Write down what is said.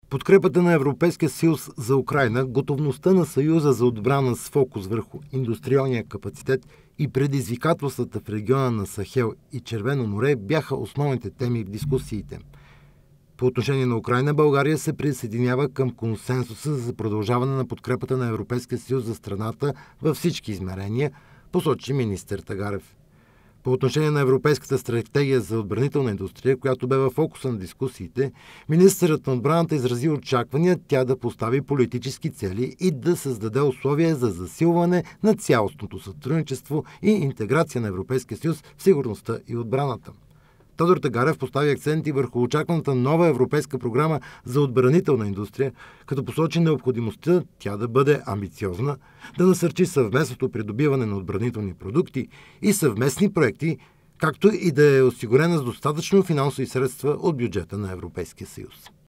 Подкрепата на Европейския съюз за Украйна, готовността на Съюза за отбрана с фокус върху индустриалния капацитет и предизвикателствата в региона на Сахел и Червено море бяха основните теми в дискусиите. По отношение на Украйна, България се присъединява към консенсуса за продължаване на подкрепата на Европейския съюз за страната във всички измерения, посочи министър Тагарев. По отношение на Европейската стратегия за отбранителна индустрия, която бе във фокуса на дискусиите, министърът на отбраната изрази очаквания тя да постави политически цели и да създаде условия за засилване на цялостното сътрудничество и интеграция на Европейския съюз в сигурността и отбраната. Тодор Тагарев постави акценти върху очакваната нова европейска програма за отбранителна индустрия, като посочи необходимостта тя да бъде амбициозна, да насърчи съвместното придобиване на отбранителни продукти и съвместни проекти, както и да е осигурена с достатъчно финансови средства от бюджета на Европейския съюз.